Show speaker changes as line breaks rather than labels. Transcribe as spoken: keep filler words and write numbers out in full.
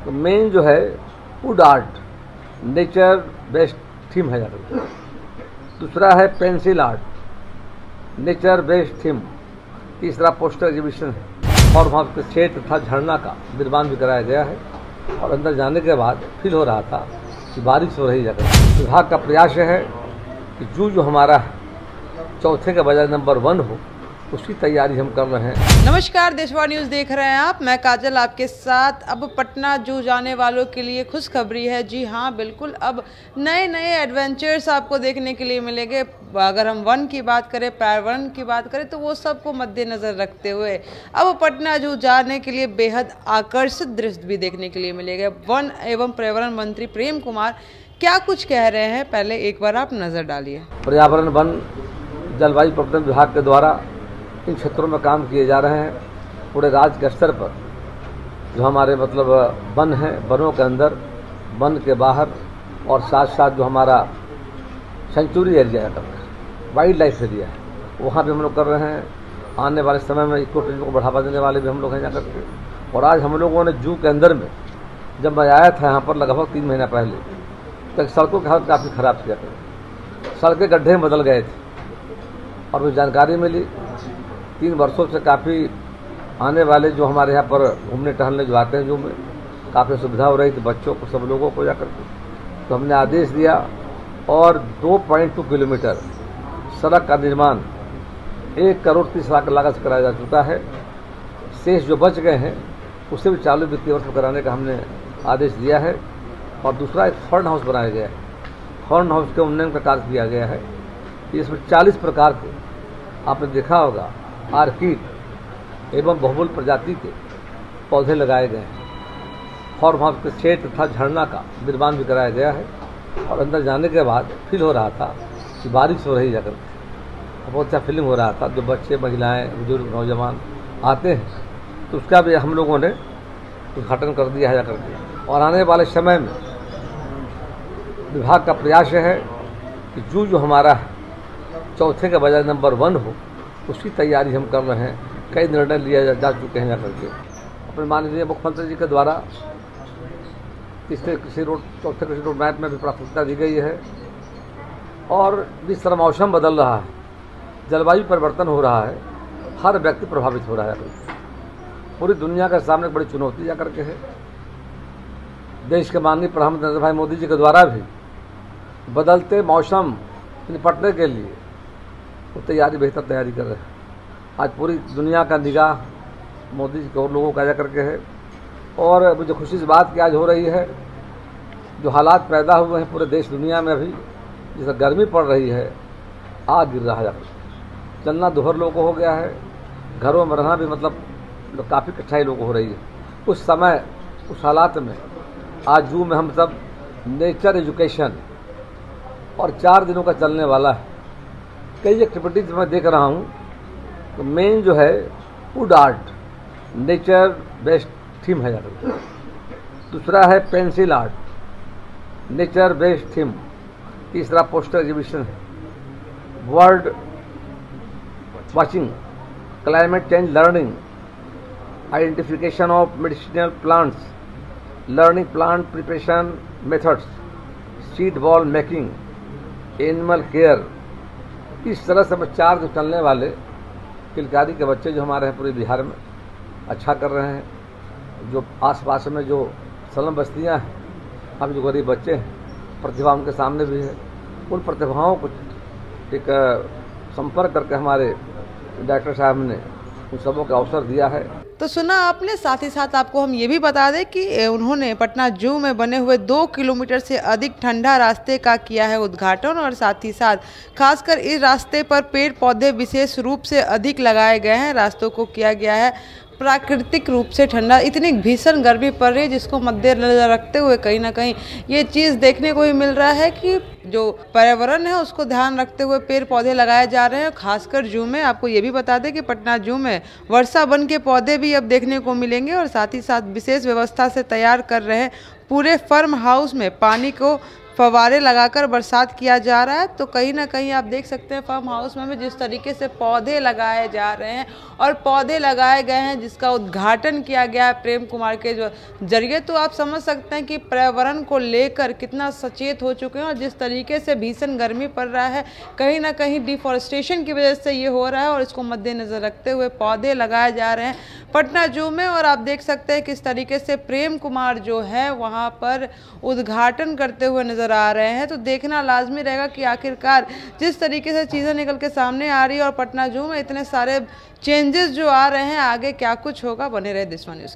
तो मेन जो है wood art, nature based theme है यहाँ पर। दूसरा है pencil art, nature based theme. तीसरा पोस्टर एग्जीबिशन है और वहाँ के क्षेत्र तथा झरना का निर्माण भी कराया गया है। और अंदर जाने के बाद फील हो रहा था कि बारिश हो रही जगह। विभाग का प्रयास है कि जू जो हमारा है चौथे के बजाय नंबर वन हो, उसकी तैयारी हम कर रहे हैं।
नमस्कार, देशवार न्यूज़ देख रहे हैं आप। मैं काजल आपके साथ। अब पटना जू जाने वालों के लिए खुशखबरी है। जी हाँ, बिल्कुल, अब नए नए एडवेंचर्स आपको देखने के लिए मिलेंगे। अगर हम वन की बात करें, पर्यावरण की बात करें, तो वो सबको मद्देनजर रखते हुए अब पटना जू जाने के लिए बेहद आकर्षित दृश्य भी देखने के लिए मिलेगा। वन एवं पर्यावरण मंत्री प्रेम कुमार क्या कुछ कह रहे हैं, पहले एक बार आप नज़र डालिए।
पर्यावरण, वन, जलवायु परिवर्तन विभाग के द्वारा इन क्षेत्रों में काम किए जा रहे हैं। पूरे राज्य के स्तर पर जो हमारे मतलब वन हैं, वनों के अंदर, वन के बाहर, और साथ साथ जो हमारा सेंचुरी एरिया है, वाइल्ड लाइफ एरिया है, वहाँ भी हम लोग कर रहे हैं। आने वाले समय में इको टूरिज्म को बढ़ावा देने वाले भी हम लोग हैं यहाँ करके। और आज हम लोगों ने जू के अंदर में, जब मैं आया था यहाँ पर लगभग तीन महीना पहले, तो सड़कों की हालत काफ़ी ख़राब किया था। सड़कें गड्ढे में बदल गए थे और मुझे जानकारी मिली तीन वर्षों से काफ़ी आने वाले जो हमारे यहाँ पर घूमने टहलने जो आते हैं जू में, काफ़ी सुविधा हो रही थी बच्चों को, सब लोगों को जाकर के। तो हमने आदेश दिया और दो पॉइंट दो किलोमीटर सड़क का निर्माण एक करोड़ तीस लाख लागत से कराया जा चुका है। शेष जो बच गए हैं उसे भी चालू वित्तीय वर्ष में कराने का हमने आदेश दिया है। और दूसरा एक फर्न हाउस बनाया गया है। फर्न हाउस के उन्नयन का कार्य किया गया है। इसमें चालीस प्रकार के, आपने देखा होगा, आर्किड एवं बहुमूल्य प्रजाति के पौधे लगाए गए हैं। और वहाँ के क्षेत्र तथा झरना का निर्माण भी कराया गया है। और अंदर जाने के बाद फील हो रहा था कि बारिश हो रही जगह। बहुत अच्छा फीलिंग हो रहा था। जो बच्चे, महिलाएं, बुजुर्ग, नौजवान आते हैं, तो उसका भी हम लोगों ने उद्घाटन कर दिया है जाकर के। और आने वाले समय में विभाग का प्रयास है कि जू जो हमारा है चौथे के बजाय नंबर वन हो, उसकी तैयारी हम कर रहे हैं। कई निर्णय लिए जा, जा चुके हैं जाकर के। अपने माननीय मुख्यमंत्री जी के द्वारा तीसरे कृषि रोड, चौथे कृषि रोड मैप में भी प्राथमिकता दी गई है। और जिस तरह मौसम बदल रहा है, जलवायु परिवर्तन हो रहा है, हर व्यक्ति प्रभावित हो रहा है। पूरी दुनिया के सामने बड़ी चुनौती जाकर के है। देश के माननीय प्रधानमंत्री नरेंद्र भाई मोदी जी के द्वारा भी बदलते मौसम निपटने के लिए वो तैयारी, बेहतर तैयारी कर रहे हैं। आज पूरी दुनिया का निगाह मोदी जी को और लोगों का जा करके है। और मुझे खुशी इस बात की आज हो रही है, जो हालात पैदा हुए हैं पूरे देश दुनिया में, अभी जैसे गर्मी पड़ रही है, आग गिर रहा है, चलना दोहर लोगों को हो गया है, घरों में रहना भी मतलब काफ़ी कठिनाई लोगों को हो रही है। उस समय, उस हालात में आज जू में हम सब नेचर एजुकेशन और चार दिनों का चलने वाला है। कई एक्टिविटीज़ मैं देख रहा हूँ। तो मेन जो है wood art, nature based theme है यहाँ पर। दूसरा है pencil art, nature based theme. तीसरा पोस्टर एग्जीबिशन है। World watching, climate change learning, identification of medicinal plants, learning plant preparation methods, seed ball making, animal care. इस तरह से चार जो चलने वाले किलकारी के बच्चे जो हमारे हैं पूरे बिहार में अच्छा कर रहे हैं। जो आसपास में जो स्लम बस्तियां हैं, अब जो गरीब बच्चे हैं, प्रतिभा उनके सामने भी है। उन प्रतिभाओं को एक संपर्क करके हमारे डॉक्टर साहब ने उन सबों का अवसर दिया है।
तो सुना आपने। साथ ही साथ आपको हम ये भी बता दें कि उन्होंने पटना जू में बने हुए दो किलोमीटर से अधिक ठंडा रास्ते का किया है उद्घाटन। और साथ ही साथ खासकर इस रास्ते पर पेड़ पौधे विशेष रूप से अधिक लगाए गए हैं। रास्तों को किया गया है प्राकृतिक रूप से ठंडा। इतनी भीषण गर्मी पड़ रही है, जिसको मद्देनजर रखते हुए कहीं ना कहीं ये चीज़ देखने को भी मिल रहा है कि जो पर्यावरण है उसको ध्यान रखते हुए पेड़ पौधे लगाए जा रहे हैं। खासकर जू में आपको ये भी बता दें कि पटना जू में वर्षा वन के पौधे भी अब देखने को मिलेंगे। और साथ ही साथ विशेष व्यवस्था से तैयार कर रहे हैं पूरे फार्म हाउस में पानी को फव्वारे लगाकर बरसात किया जा रहा है। तो कहीं ना कहीं आप देख सकते हैं फार्म हाउस में भी जिस तरीके से पौधे लगाए जा रहे हैं और पौधे लगाए गए हैं जिसका उद्घाटन किया गया है प्रेम कुमार के जो जरिए, तो आप समझ सकते हैं कि पर्यावरण को लेकर कितना सचेत हो चुके हैं। और जिस तरीके से भीषण गर्मी पड़ रहा है, कहीं ना कहीं डिफॉरेस्टेशन की वजह से ये हो रहा है और इसको मद्देनजर रखते हुए पौधे लगाए जा रहे हैं पटना जू में। और आप देख सकते हैं किस तरीके से प्रेम कुमार जो है वहाँ पर उद्घाटन करते हुए नजर आ रहे हैं। तो देखना लाजमी रहेगा कि आखिरकार जिस तरीके से चीज़ें निकल के सामने आ रही है और पटना जू में इतने सारे चेंजेस जो आ रहे हैं, आगे क्या कुछ होगा। बने रहे देशवा न्यूज़।